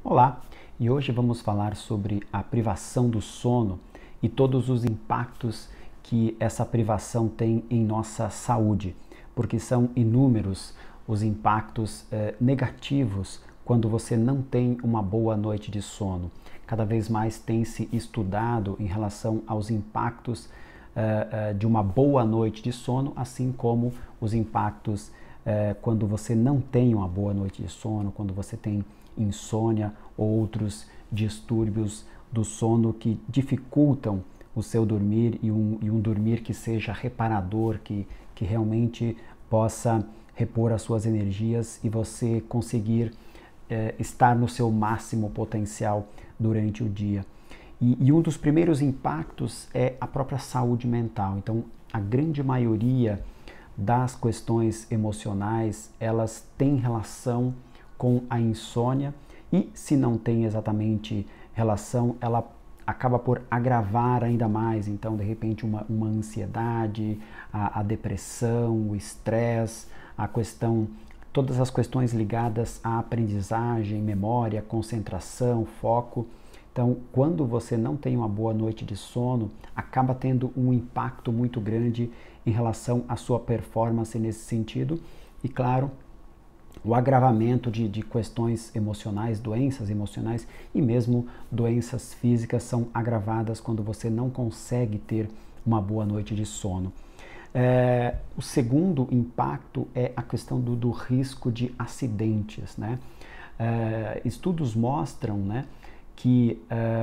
Olá, e hoje vamos falar sobre a privação do sono e todos os impactos que essa privação tem em nossa saúde, porque são inúmeros os impactos negativos quando você não tem uma boa noite de sono. Cada vez mais tem se estudado em relação aos impactos de uma boa noite de sono, assim como os impactos quando você não tem uma boa noite de sono, quando você tem insônia ou outros distúrbios do sono que dificultam o seu dormir e um dormir que seja reparador, que realmente possa repor as suas energias e você conseguir estar no seu máximo potencial durante o dia. E um dos primeiros impactos é a própria saúde mental. Então, a grande maioria das questões emocionais, elas têm relação com a insônia e, se não tem exatamente relação, ela acaba por agravar ainda mais. Então, de repente, uma ansiedade, a depressão, o estresse, a questão, todas as questões ligadas à aprendizagem, memória, concentração, foco. Então, quando você não tem uma boa noite de sono, acaba tendo um impacto muito grande em relação à sua performance nesse sentido. E, claro, o agravamento de questões emocionais, doenças emocionais e mesmo doenças físicas são agravadas quando você não consegue ter uma boa noite de sono. O segundo impacto é a questão do risco de acidentes, né? Estudos mostram, né, que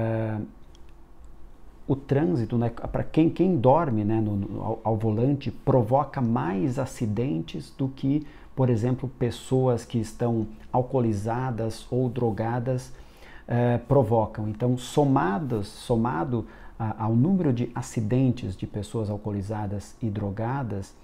o trânsito, né, para quem dorme, né, ao volante, provoca mais acidentes do que, por exemplo, pessoas que estão alcoolizadas ou drogadas provocam. Então, somado ao número de acidentes de pessoas alcoolizadas e drogadas,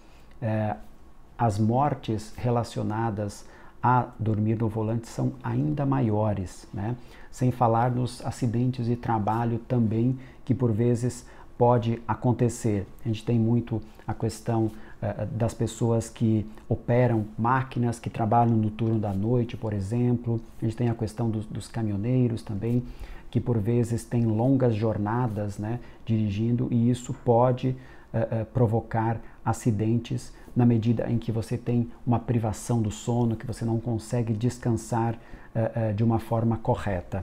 as mortes relacionadas a dormir no volante são ainda maiores, né? Sem falar nos acidentes de trabalho também, que por vezes pode acontecer. A gente tem muito a questão das pessoas que operam máquinas, que trabalham no turno da noite, por exemplo. A gente tem a questão dos caminhoneiros também, que por vezes têm longas jornadas, né, dirigindo, e isso pode provocar acidentes na medida em que você tem uma privação do sono, que você não consegue descansar de uma forma correta.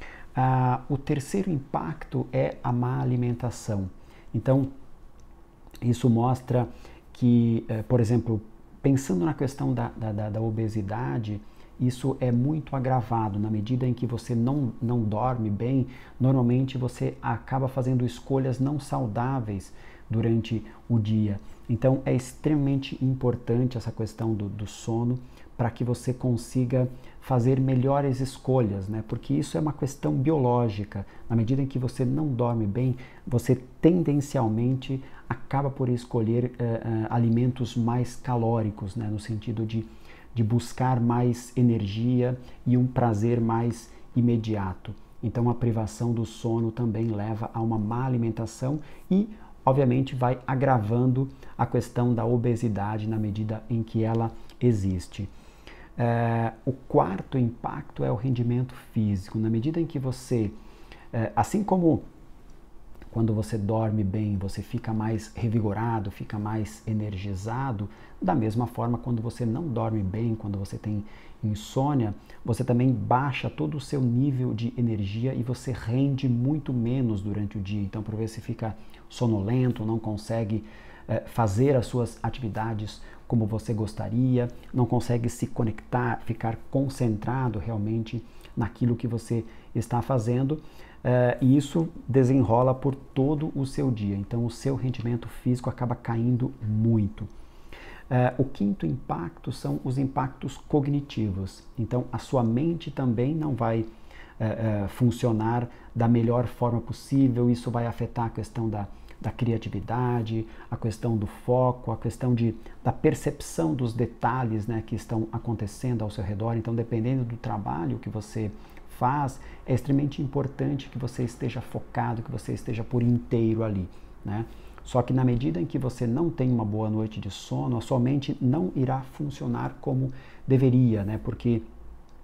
O terceiro impacto é a má alimentação. Então, isso mostra que, por exemplo, pensando na questão da obesidade, isso é muito agravado na medida em que você não dorme bem. Normalmente você acaba fazendo escolhas não saudáveis durante o dia. Então é extremamente importante essa questão do sono para que você consiga fazer melhores escolhas, né? Porque isso é uma questão biológica. Na medida em que você não dorme bem, você tendencialmente acaba por escolher alimentos mais calóricos, né? No sentido de buscar mais energia e um prazer mais imediato. Então a privação do sono também leva a uma má alimentação e, obviamente, vai agravando a questão da obesidade na medida em que ela existe. O quarto impacto é o rendimento físico. Na medida em que você, assim como quando você dorme bem, você fica mais revigorado, fica mais energizado, da mesma forma, quando você não dorme bem, quando você tem insônia, você também baixa todo o seu nível de energia e você rende muito menos durante o dia. Então, por vezes você fica sonolento, não consegue fazer as suas atividades como você gostaria, não consegue se conectar, ficar concentrado realmente naquilo que você está fazendo, e isso desenrola por todo o seu dia. Então, o seu rendimento físico acaba caindo muito. O quinto impacto são os impactos cognitivos. Então, a sua mente também não vai funcionar da melhor forma possível. Isso vai afetar a questão da criatividade, a questão do foco, a questão da percepção dos detalhes, né, que estão acontecendo ao seu redor. Então, dependendo do trabalho que você faz, é extremamente importante que você esteja focado, que você esteja por inteiro ali, né? Só que na medida em que você não tem uma boa noite de sono, a sua mente não irá funcionar como deveria, né? Porque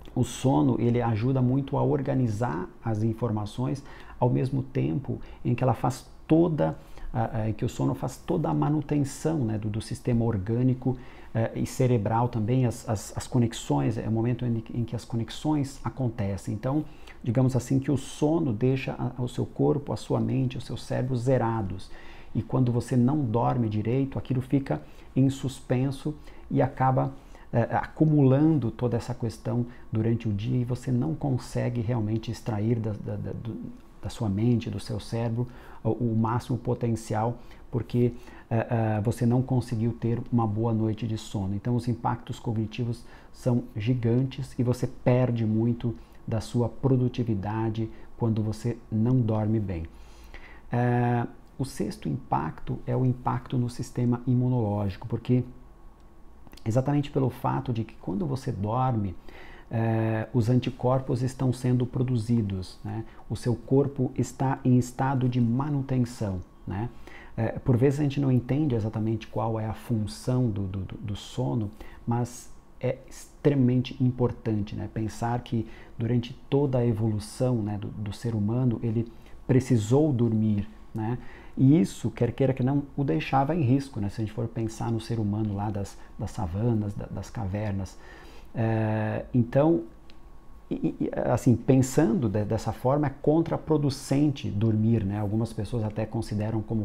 o sono, ele ajuda muito a organizar as informações, ao mesmo tempo em que ela faz toda, que o sono faz toda a manutenção, né, do sistema orgânico e cerebral também, as conexões, é o momento em que as conexões acontecem. Então, digamos assim, que o sono deixa o seu corpo, a sua mente, o seu cérebro zerados. E quando você não dorme direito, aquilo fica em suspenso e acaba acumulando toda essa questão durante o dia, e você não consegue realmente extrair da sua mente, do seu cérebro, o máximo potencial, porque você não conseguiu ter uma boa noite de sono. Então os impactos cognitivos são gigantes e você perde muito da sua produtividade quando você não dorme bem. O sexto impacto é o impacto no sistema imunológico, porque exatamente pelo fato de que quando você dorme, os anticorpos estão sendo produzidos, né? O seu corpo está em estado de manutenção, né? Por vezes a gente não entende exatamente qual é a função do sono, mas é extremamente importante, né? Pensar que durante toda a evolução, né, do ser humano, ele precisou dormir, né? E isso, quer queira que não, o deixava em risco, né? Se a gente for pensar no ser humano lá das savanas, das cavernas. Então, assim, pensando dessa forma, é contraproducente dormir, né? Algumas pessoas até consideram como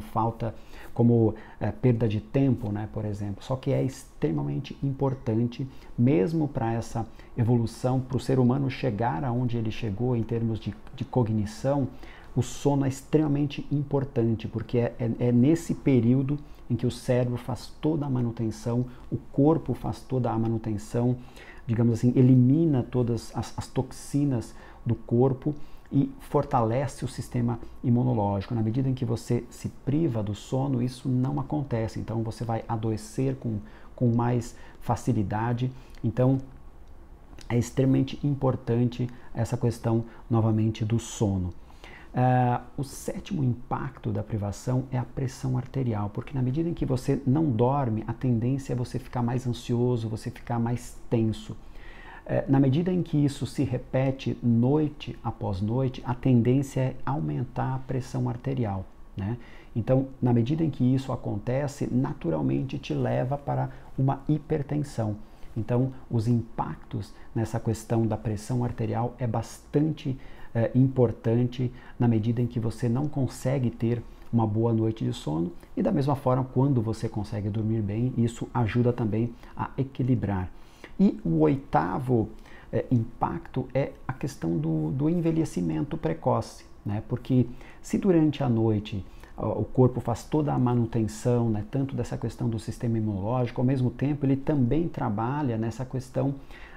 perda de tempo, né, por exemplo. Só que é extremamente importante, mesmo para essa evolução, para o ser humano chegar aonde ele chegou em termos de cognição. O sono é extremamente importante, porque é nesse período em que o cérebro faz toda a manutenção, o corpo faz toda a manutenção, digamos assim, elimina todas as toxinas do corpo e fortalece o sistema imunológico. Na medida em que você se priva do sono, isso não acontece, então você vai adoecer com mais facilidade. Então, é extremamente importante essa questão, novamente, do sono. O sétimo impacto da privação é a pressão arterial, porque na medida em que você não dorme, a tendência é você ficar mais ansioso, você ficar mais tenso. Na medida em que isso se repete noite após noite, a tendência é aumentar a pressão arterial, né? Então, na medida em que isso acontece, naturalmente te leva para uma hipertensão. Então, os impactos nessa questão da pressão arterial é bastante importante na medida em que você não consegue ter uma boa noite de sono, e da mesma forma, quando você consegue dormir bem, isso ajuda também a equilibrar. E o oitavo impacto é a questão do envelhecimento precoce, né? Porque se durante a noite o corpo faz toda a manutenção, né, tanto dessa questão do sistema imunológico, ao mesmo tempo ele também trabalha nessa questão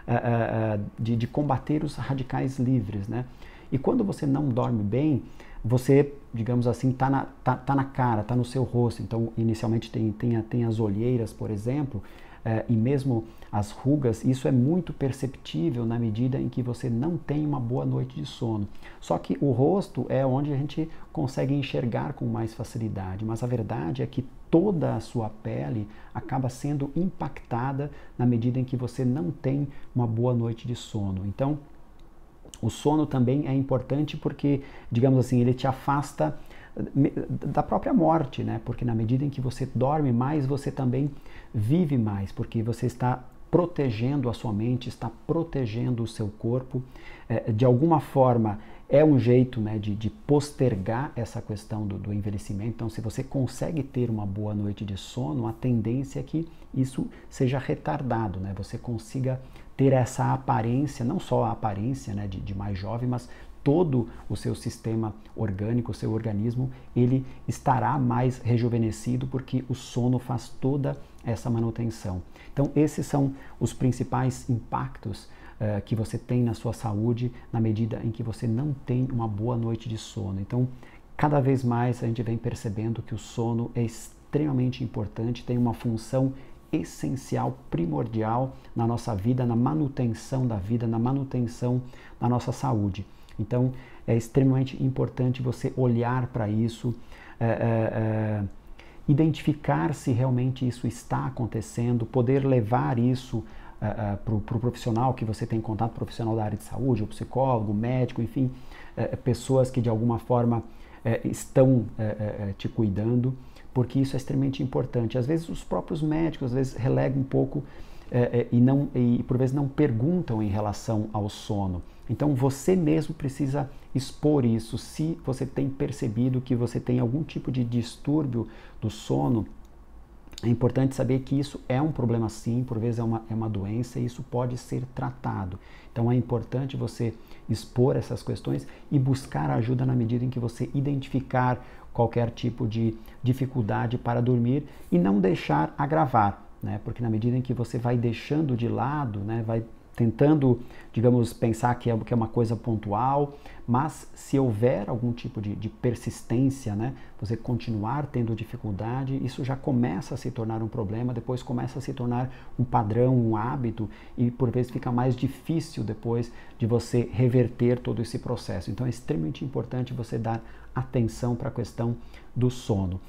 de combater os radicais livres, né? E quando você não dorme bem, você, digamos assim, tá na cara, tá no seu rosto. Então, inicialmente tem as olheiras, por exemplo, e mesmo as rugas. Isso é muito perceptível na medida em que você não tem uma boa noite de sono. Só que o rosto é onde a gente consegue enxergar com mais facilidade, mas a verdade é que toda a sua pele acaba sendo impactada na medida em que você não tem uma boa noite de sono. Então, o sono também é importante porque, digamos assim, ele te afasta da própria morte, né? Porque na medida em que você dorme mais, você também vive mais, porque você está protegendo a sua mente, está protegendo o seu corpo. De alguma forma, é um jeito, né, de postergar essa questão do envelhecimento. Então, se você consegue ter uma boa noite de sono, a tendência é que isso seja retardado, né? Você consiga ter essa aparência, não só a aparência, né, de mais jovem, mas todo o seu sistema orgânico, o seu organismo, ele estará mais rejuvenescido porque o sono faz toda essa manutenção. Então, esses são os principais impactos que você tem na sua saúde na medida em que você não tem uma boa noite de sono. Então, cada vez mais a gente vem percebendo que o sono é extremamente importante, tem uma função essencial, primordial na nossa vida, na manutenção da vida, na manutenção da nossa saúde. Então, é extremamente importante você olhar para isso, identificar se realmente isso está acontecendo, poder levar isso para o profissional que você tem contato, profissional da área de saúde, o psicólogo, o médico, enfim, pessoas que de alguma forma estão te cuidando, porque isso é extremamente importante. Às vezes os próprios médicos, às vezes, relegam um pouco e por vezes não perguntam em relação ao sono. Então você mesmo precisa expor isso. Se você tem percebido que você tem algum tipo de distúrbio do sono, é importante saber que isso é um problema sim, por vezes é uma doença e isso pode ser tratado. Então é importante você expor essas questões e buscar ajuda na medida em que você identificar qualquer tipo de dificuldade para dormir e não deixar agravar, né? Porque na medida em que você vai deixando de lado, né, vai tentando, digamos, pensar que é uma coisa pontual, mas se houver algum tipo de persistência, né, você continuar tendo dificuldade, isso já começa a se tornar um problema, depois começa a se tornar um padrão, um hábito, e por vezes fica mais difícil depois de você reverter todo esse processo. Então é extremamente importante você dar atenção para a questão do sono.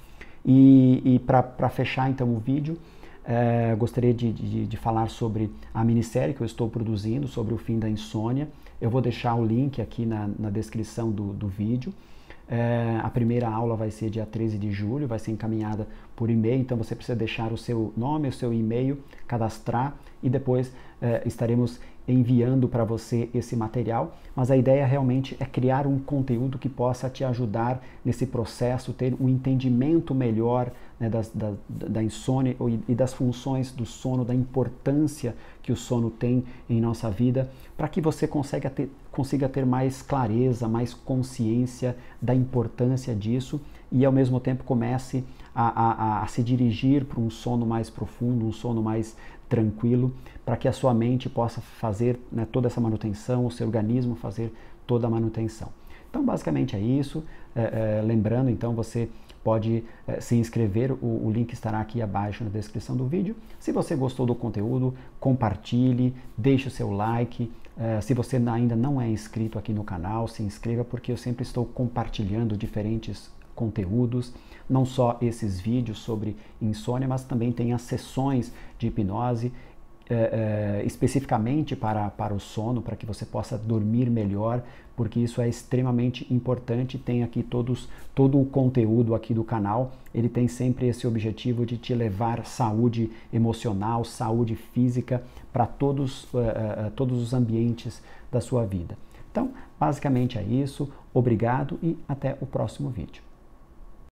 E para fechar então o vídeo, gostaria de falar sobre a minissérie que eu estou produzindo sobre o fim da insônia. Eu vou deixar o link aqui na descrição do vídeo. A primeira aula vai ser dia 13 de julho, vai ser encaminhada por e-mail, então você precisa deixar o seu nome, o seu e-mail, cadastrar e depois estaremos enviando para você esse material, mas a ideia realmente é criar um conteúdo que possa te ajudar nesse processo, ter um entendimento melhor, né, da insônia e das funções do sono, da importância que o sono tem em nossa vida, para que você consiga ter mais clareza, mais consciência da importância disso e ao mesmo tempo comece a se dirigir para um sono mais profundo, um sono mais tranquilo, para que a sua mente possa fazer, né, toda essa manutenção, o seu organismo fazer toda a manutenção. Então, basicamente é isso. Lembrando, então, você pode se inscrever, o link estará aqui abaixo na descrição do vídeo. Se você gostou do conteúdo, compartilhe, deixe o seu like. Se você ainda não é inscrito aqui no canal, se inscreva, porque eu sempre estou compartilhando diferentes conteúdos, não só esses vídeos sobre insônia, mas também tem as sessões de hipnose especificamente para o sono, para que você possa dormir melhor, porque isso é extremamente importante. Tem aqui todo o conteúdo aqui do canal, ele tem sempre esse objetivo de te levar saúde emocional, saúde física para todos os ambientes da sua vida. Então, basicamente é isso. Obrigado e até o próximo vídeo.